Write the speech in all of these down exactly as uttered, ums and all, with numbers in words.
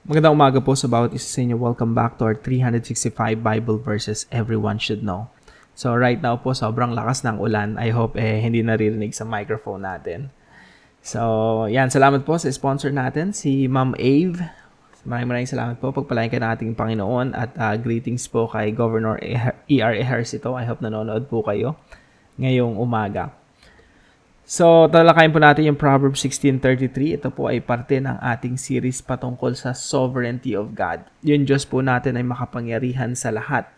Magandang umaga po sa bawat isa sa inyo. Welcome back to our three hundred sixty-five Bible verses everyone should know. So right now po, sobrang lakas ng ulan. I hope eh, hindi naririnig sa microphone natin. So yan, salamat po sa sponsor natin, si Ma'am Ave. Maraming maraming salamat po. Pagpalain ka ng ating Panginoon at uh, greetings po kay Governor E R Ejercito. I hope nanonood po kayo ngayong umaga. So, talakayin po natin yung Proverbs sixteen thirty-three. Ito po ay parte ng ating series patungkol sa sovereignty of God. Yung Diyos po natin ay makapangyarihan sa lahat.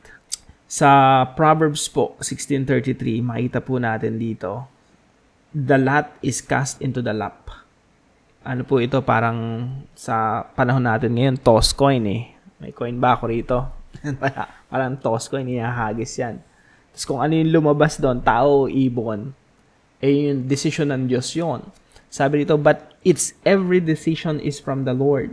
Sa Proverbs po sixteen thirty-three, makita po natin dito, the lot is cast into the lap. Ano po ito? Parang sa panahon natin ngayon, toss coin eh. May coin ba ako rito? Parang toss coin, ihahagis yan. Tapos kung ano yung lumabas doon, tao o ibon, eh yung decision ng Diyos yun. Sabi dito, but its every decision is from the Lord.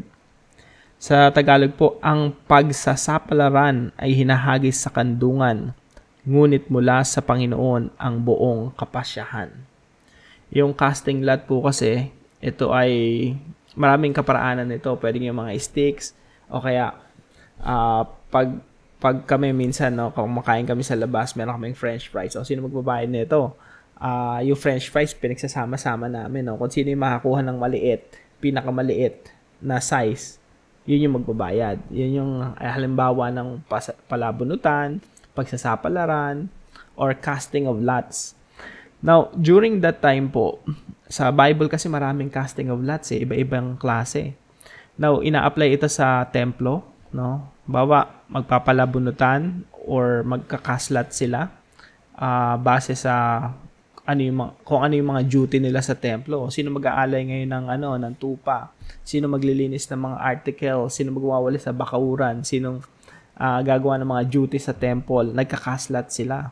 Sa Tagalog po, ang pagsasapalaran ay hinahagis sa kandungan, ngunit mula sa Panginoon ang buong kapasyahan. Yung casting lot po kasi, ito ay maraming kaparaanan nito. Pwedeng yung mga sticks, o kaya uh, pag, pag kami minsan, no, kung makain kami sa labas, meron kaming french fries. O sino magbabayad nito? Uh, yung french fries, pinagsasama-sama namin. No? Kung sino yung makakuha ng maliit, pinakamaliit na size, yun yung magbabayad. Yun yung ay, halimbawa ng pas- palabunutan, pagsasapalaran, or casting of lots. Now, during that time po, sa Bible kasi maraming casting of lots eh, iba-ibang klase. Now, ina-apply ito sa templo, no? Bawa, magpapalabunutan or magkakaslat sila uh, base sa ano yung mga, kung ano yung mga duty nila sa templo. Sino mag-aalay ngayon ng ano ng tupa? Sino maglilinis ng mga article? Sino magwawali sa bakawuran? Sino uh, gagawa ng mga duty sa temple? Nagkakaslat sila.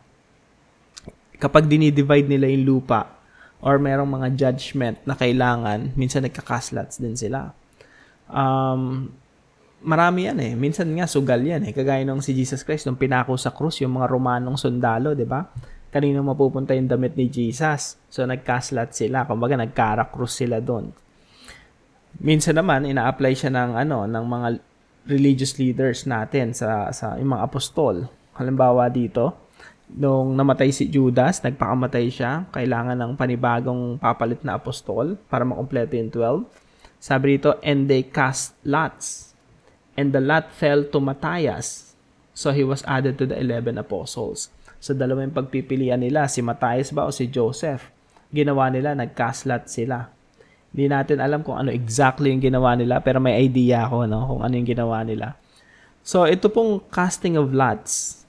Kapag dinidivide nila yung lupa or merong mga judgment na kailangan, minsan nagkakaslats din sila. Um, marami yan eh. Minsan nga sugal yan eh. Kagaya nung si Jesus Christ, nung pinako sa krus, yung mga Romanong sundalo, di ba? Kanino mapupunta yung damit ni Jesus. So, nagkaslat sila. Kumbaga, nagkarakrus sila doon. Minsan naman, ina-apply siya ng, ano, ng mga religious leaders natin sa, sa yung mga apostol. Halimbawa dito, nung namatay si Judas, nagpakamatay siya, kailangan ng panibagong papalit na apostol para makumpleto yung twelve. Sabi dito, and they cast lots. And the lot fell to Matthias. So, he was added to the eleven apostles. So, dalawang pagpipilian nila, si Matthias ba o si Joseph. Ginawa nila, nagkaslat sila. Hindi natin alam kung ano exactly yung ginawa nila, pero may idea ako, no, kung ano yung ginawa nila. So, ito pong casting of lots,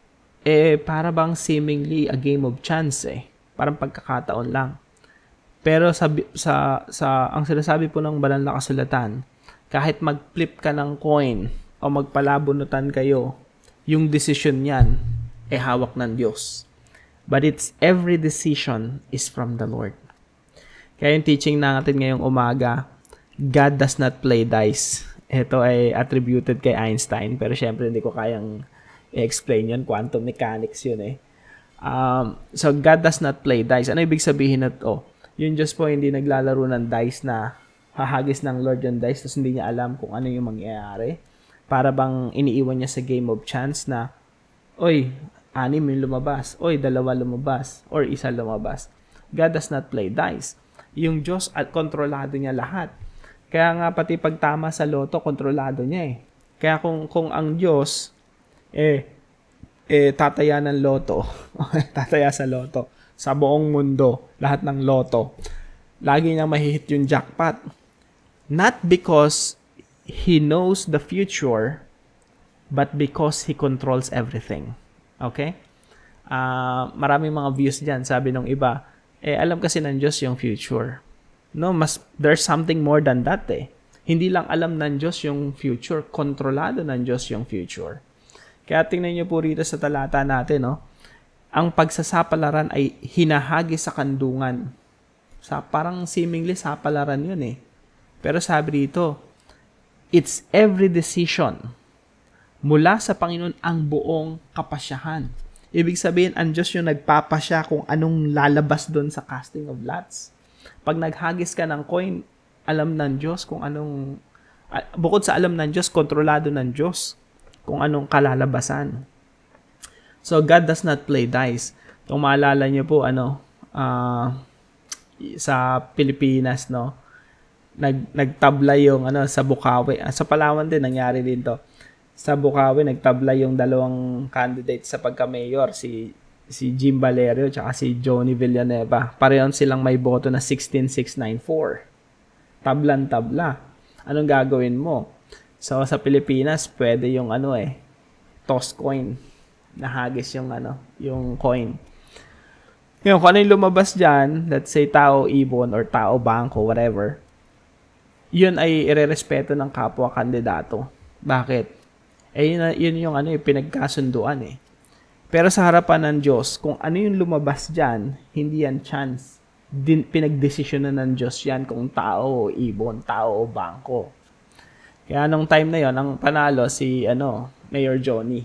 eh, para bang seemingly a game of chance, eh. Parang pagkakataon lang. Pero sa, sa, sa ang sinasabi po ng banal na kasulatan, kahit mag-flip ka ng coin o magpalabunutan kayo, yung decision niyan, eh hawak ng Diyos. But it's every decision is from the Lord. Kaya yung teaching natin ngayong umaga, God does not play dice. Ito ay attributed kay Einstein, pero syempre hindi ko kayang i-explain yun. Quantum mechanics yun eh. Um, so, God does not play dice. Ano ibig sabihin na to? Yung Diyos po hindi naglalaro ng dice na hahagis ng Lord yung dice tapos hindi niya alam kung ano yung mangyayari. Para bang iniiwan niya sa game of chance na, oy, anim yung lumabas, oy, dalawa lumabas, or isa lumabas. God does not play dice. Yung Diyos at kontrolado niya lahat. Kaya nga pati pagtama sa loto, kontrolado niya eh. Kaya kung, kung ang Diyos, eh, eh, tataya ng loto, tataya sa loto, sa buong mundo, lahat ng loto, lagi niyang mahihit yung jackpot. Not because He knows the future, but because He controls everything. Okay? Uh, maraming mga views dyan. Sabi nung iba, eh, alam kasi ng Diyos yung future. No, mas, there's something more than that eh. Hindi lang alam ng Diyos yung future, kontrolado ng Diyos yung future. Kaya tingnan niyo po rito sa talata natin, no? Ang pagsasapalaran ay hinahagi sa kandungan. Sa, parang seemingly sapalaran yun eh. Pero sabi dito, it's every decision mula sa Panginoon ang buong kapasyahan. Ibig sabihin, ang Diyos yung nagpapasya kung anong lalabas doon sa casting of lots. Pag naghagis ka ng coin, alam ng Diyos kung anong Bukod sa alam ng Diyos, kontrolado ng Diyos kung anong kalalabasan. So, God does not play dice. Kung maalala niyo po, ano, uh, sa Pilipinas, no, nag, nagtabla yung, ano, sa Bukawi. Sa Palawan din, nangyari din to. Sa Bukawi, nagtabla yung dalawang candidate sa pagka-mayor, si si Jim Valerio at si Johnny Villanueva. Parehon silang may boto na sixteen six ninety-four. Tablan-tabla. Anong gagawin mo? So, sa Pilipinas, pwede yung ano eh, toss coin. Nahagis yung ano, yung coin. Ngayon, kung ano yung lumabas dyan, let's say tao ibon or tao bangko, whatever, yun ay irerespeto ng kapwa kandidato. Bakit? Eh, yun, yun yung ano, yung pinagkasunduan eh. Pero sa harapan ng Diyos, kung ano yung lumabas dyan, hindi yan chance. Din, pinagdesisyonan ng Diyos yan kung tao o ibon, tao o bangko. Kaya nung time na yon, ang panalo si ano, Mayor Johnny.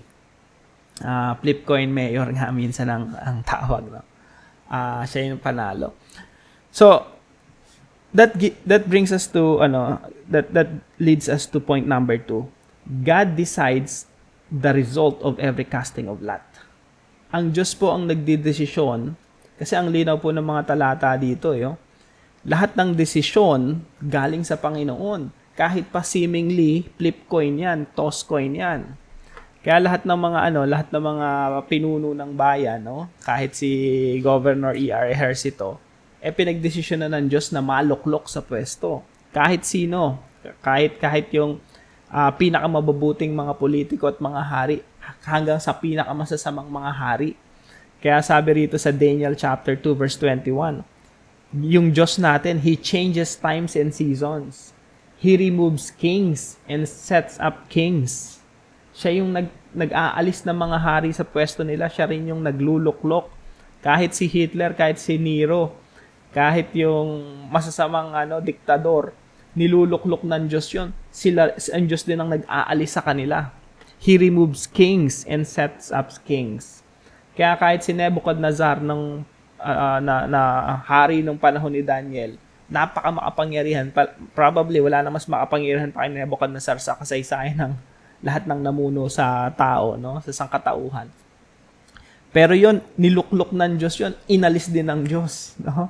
Uh, flip coin mayor nga minsan ang, ang tawag. No? Uh, siya yung panalo. So, that that brings us to, ano, that, that leads us to point number two. God decides the result of every casting of lot. Ang Diyos po ang nagdidesisyon, kasi ang linaw po ng mga talata dito, yo, lahat ng desisyon galing sa Panginoon. Kahit pa seemingly, flip coin yan, toss coin yan. Kaya lahat ng mga ano, lahat ng mga pinuno ng bayan, no, kahit si Governor E R Ejercito, eh pinagdesisyon na ng Diyos na maluklok sa pwesto. Kahit sino, kahit kahit yung uh, pinakamabubuting mga politiko at mga hari, hanggang sa pinakamasasamang mga hari. Kaya sabi rito sa Daniel chapter two verse twenty-one, yung Diyos natin, He changes times and seasons. He removes kings and sets up kings. Siya yung nag, nag-aalis ng mga hari sa pwesto nila. Siya rin yung nagluluklok. Kahit si Hitler, kahit si Nero, kahit yung masasamang ano, diktador, niluluklok ng Diyos yun. Sila, ang Diyos din ang nag-aalis sa kanila. He removes kings and sets up kings. Kaya kahit si Nebuchadnezzar ng uh, na, na hari ng panahon ni Daniel, napaka makapangyarihan. Probably wala na mas makapangyarihan pa kay Nebuchadnezzar sa kasaysayan ng lahat ng namuno sa tao, no, sa sangkatauhan. Pero yon, niluklok ng Diyos yon, inalis din ng Diyos, no?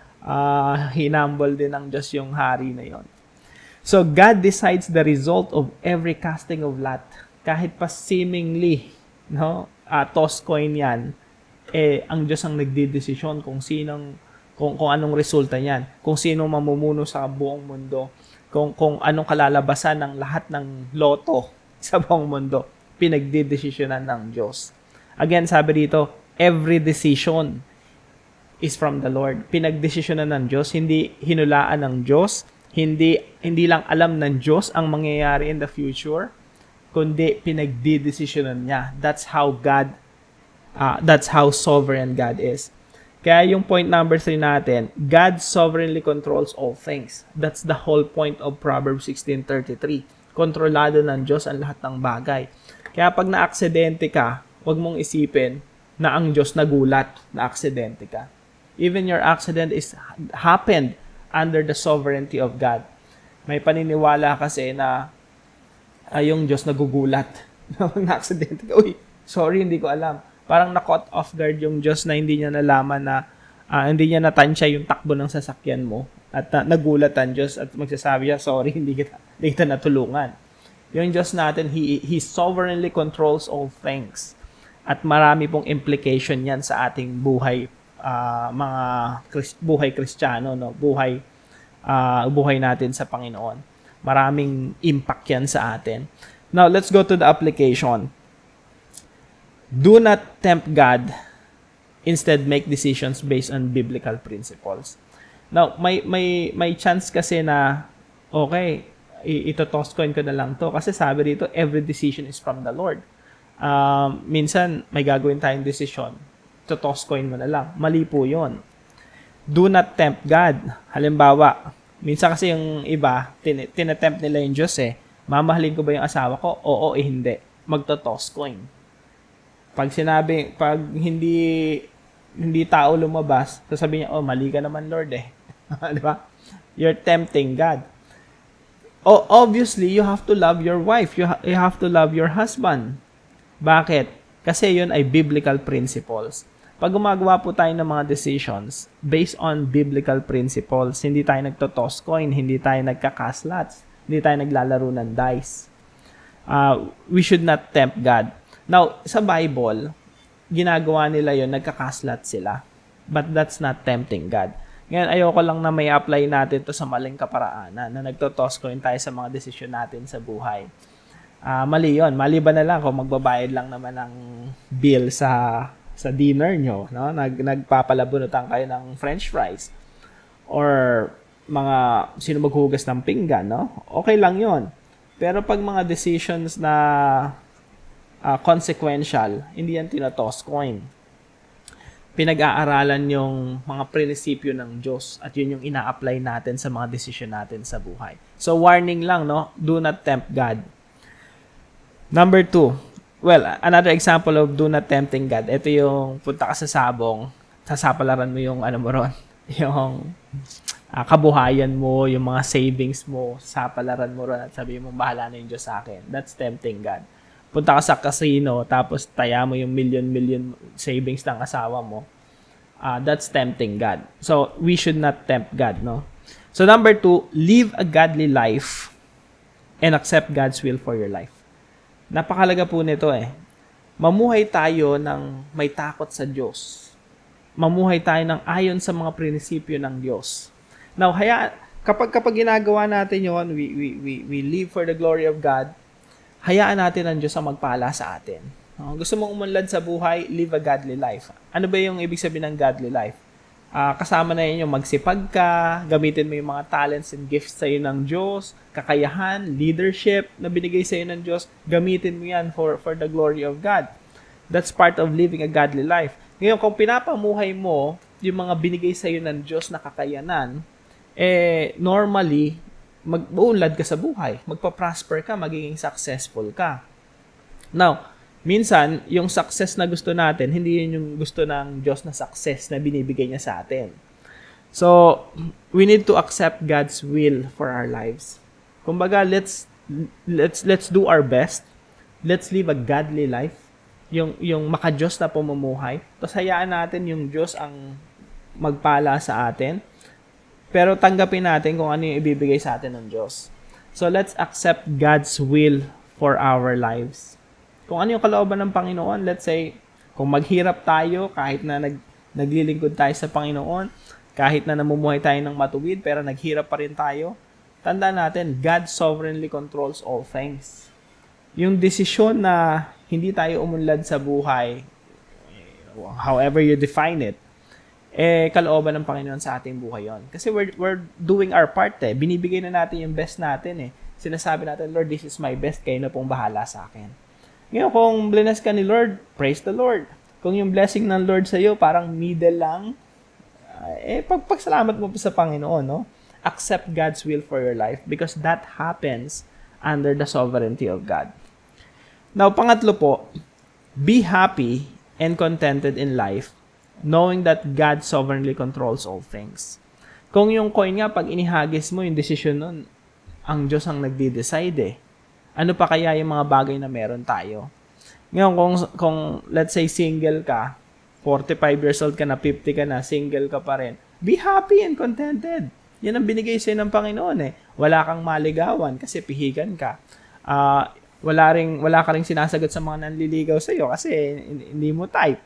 Uh, hinambol din ng Diyos yung hari na yon. So God decides the result of every casting of lot. Kahit pa seemingly, no, uh, toss coin yan, eh, ang Diyos ang nagdidesisyon kung sinong, kung, kung anong resulta niyan, kung sino mamumuno sa buong mundo, kung, kung anong kalalabasan ng lahat ng loto sa buong mundo, pinagdidesisyonan ng Diyos. Again, sabi dito, every decision is from the Lord. Pinagdesisyonan ng Diyos, hindi hinulaan ng Diyos, hindi, hindi lang alam ng Diyos ang mangyayari in the future, kundi pinagdidesisyonan niya. That's how God, uh, that's how sovereign God is. Kaya yung point number three natin, God sovereignly controls all things. That's the whole point of Proverbs sixteen thirty-three. Kontrolado ng Diyos ang lahat ng bagay. Kaya pag na-aksidente ka, huwag mong isipin na ang Diyos nagulat na aksidente ka. Even your accident is happened under the sovereignty of God. May paniniwala kasi na uh, yung Diyos nagugulat. Na-aksidente ka, uy, sorry, hindi ko alam. Parang na-caught off guard yung Diyos na hindi niya nalaman na uh, hindi niya natansya yung takbo ng sasakyan mo. At uh, nagulat ang Diyos at magsasabi siya, sorry, hindi kita, hindi kita natulungan. Yung Diyos natin, He, He sovereignly controls all things. At marami pong implication yan sa ating buhay, uh, mga Christ, buhay Kristiyano, no? buhay, uh, buhay natin sa Panginoon. Maraming impact yan sa atin. Now, let's go to the application. Do not tempt God. Instead, make decisions based on biblical principles. Now, may may may chance kasi na okay, ito toss coin ko na lang to kasi sabi dito every decision is from the Lord. Um, minsan may gagawin tayong decision, to toss coin mo na lang. Mali po 'yon. Do not tempt God. Halimbawa, minsan kasi yung iba, tin- tinatempt nila yung Diyos eh. Mamahalin ko ba yung asawa ko? Oo, eh hindi. Magto-toss coin. Pag sinabi, pag hindi hindi tao lumabas, sasabihin niya, oh, mali ka naman, Lord eh. Di ba? You're tempting God. Oh, obviously, you have to love your wife. You, ha- you have to love your husband. Bakit? Kasi yun ay biblical principles. Pag gumagawa po tayo ng mga decisions based on biblical principles, hindi tayo nagtotoss coin, hindi tayo nagkakaslots, hindi tayo naglalaro ng dice. Uh, we should not tempt God. Now, sa Bible, ginagawa nila yun, nagkakaslat sila. But that's not tempting God. Ngayon, ayoko lang na may apply natin to sa maling kaparaanan na nagtotoss coin tayo sa mga desisyon natin sa buhay. Uh, mali yun. Maliban na lang kung magbabayad lang naman ng bill sa sa dinner nyo. No? Nag, nagpapalabunutan kayo ng french fries. Or mga sino maghugas ng pinggan. No? Okay lang yon. Pero pag mga decisions na uh, consequential, hindi yan tinotoss coin. Pinag-aaralan yung mga prinsipyo ng Diyos at yun yung ina-apply natin sa mga desisyon natin sa buhay. So, warning lang, no? Do not tempt God. Number two, well, another example of do not tempting God. Ito yung punta ka sa sabong, sasapalaran mo yung ano mo ron, yung uh, kabuhayan mo, yung mga savings mo, sapalaran mo ron at sabihin mo, bahala na yung Diyos sa akin. That's tempting God. Punta ka sa casino, tapos taya mo yung million-million savings ng asawa mo. Uh, that's tempting God. So, we should not tempt God, no? So, number two, live a godly life and accept God's will for your life. Napakalaga po nito eh. Mamuhay tayo ng may takot sa Diyos. Mamuhay tayo ng ayon sa mga prinsipyo ng Diyos. Now, haya, kapag, kapag ginagawa natin yun, we, we, we, we live for the glory of God, hayaan natin ang Diyos ang magpala sa atin. Uh, gusto mong umunlad sa buhay, live a godly life. Ano ba yung ibig sabihin ng godly life? Uh, kasama na yun yung magsipag ka, gamitin mo yung mga talents and gifts sa'yo ng Diyos, kakayahan, leadership na binigay sa'yo ng Diyos, gamitin mo yan for, for the glory of God. That's part of living a godly life. Ngayon, kung pinapamuhay mo yung mga binigay sa'yo ng Diyos na kakayanan, eh, normally, mag-uunlad ka sa buhay, magpa-prosper ka, magiging successful ka. Now, minsan, yung success na gusto natin, hindi yun yung gusto ng Diyos na success na binibigay niya sa atin. So, we need to accept God's will for our lives. Kumbaga, let's let's let's do our best. Let's live a godly life. Yung yung maka-Diyos na pamumuhay. Tapos hayaan natin yung Diyos ang magpala sa atin. Pero tanggapin natin kung ano yung ibibigay sa atin ng Diyos. So, let's accept God's will for our lives. Kung ano yung kalooban ng Panginoon, let's say, kung maghirap tayo, kahit na nag, naglilingkod tayo sa Panginoon, kahit na namumuhay tayo ng matuwid, pero naghirap pa rin tayo, tandaan natin, God sovereignly controls all things. Yung desisyon na hindi tayo umunlad sa buhay, however you define it, eh, kalooban ng Panginoon sa ating buhay yon. Kasi we're, we're doing our part eh. Binibigay na natin yung best natin eh. Sinasabi natin, Lord, this is my best. Kayo na pong bahala sa akin. Ngayon, kung bless ka ni Lord, praise the Lord. Kung yung blessing ng Lord sa iyo, parang middle lang, eh, pagpagsalamat mo po sa Panginoon, no? Accept God's will for your life because that happens under the sovereignty of God. Now, pangatlo po, be happy and contented in life knowing that God sovereignly controls all things. Kung yung coin nga, pag inihagis mo, yung decision nun, ang Diyos ang nagde-decide eh. Ano pa kaya yung mga bagay na meron tayo? Ngayon, kung, kung let's say single ka, forty-five years old ka na, fifty ka na, single ka pa rin, be happy and contented. Yan ang binigay sa'yo ng Panginoon eh. Wala kang maligawan kasi pihigan ka. Uh, wala, ring, wala ka ring sinasagot sa mga nanliligaw sa'yo kasi hindi mo type.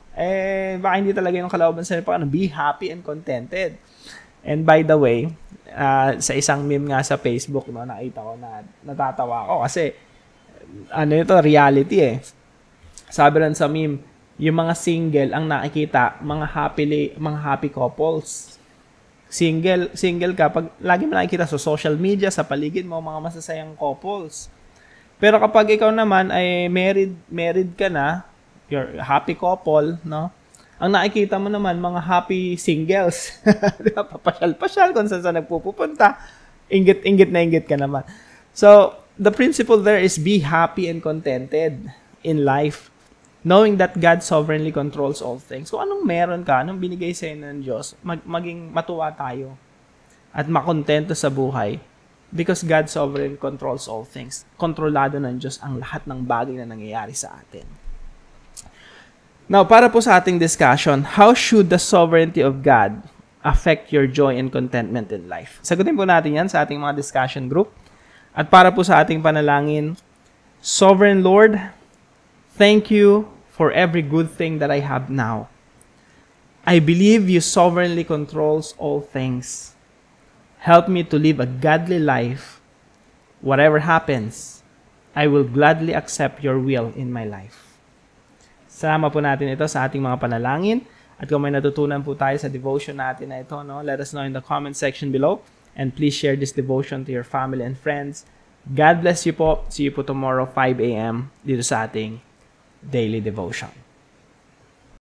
Eh, baka hindi talaga yung kalooban sa Panginoon. Be happy and contented. And by the way, uh, sa isang meme nga sa Facebook, no, nakita ko na natatawa ako kasi ano ito, reality eh. Sabi rin sa meme, yung mga single ang nakikita, mga happy mga happy couples. Single, single ka pag lagi mo nakikita sa social media, sa paligid mo, mga masasayang couples. Pero kapag ikaw naman ay married, married ka na, you're happy couple, no? Ang nakikita mo naman, mga happy singles. Diba? Papasyal-pasyal kung saan saan nagpupunta. Inggit-inggit na inggit ka naman. So, the principle there is be happy and contented in life. Knowing that God sovereignly controls all things. Kung anong meron ka, anong binigay sa'yo ng Diyos, mag- maging matuwa tayo at makontento sa buhay. Because God sovereign controls all things. Kontrolado ng Diyos ang lahat ng bagay na nangyayari sa atin. Now, para po sa ating discussion, how should the sovereignty of God affect your joy and contentment in life? Sagutin po natin yan sa ating mga discussion group. At para po sa ating panalangin, Sovereign Lord, thank you for every good thing that I have now. I believe you sovereignly controls all things. Help me to live a godly life. Whatever happens, I will gladly accept your will in my life. Sama po natin ito sa ating mga panalangin. At kung may natutunan po tayo sa devotion natin na ito, no, let us know in the comment section below. And please share this devotion to your family and friends. God bless you po. See you po tomorrow, five a m dito sa ating daily devotion.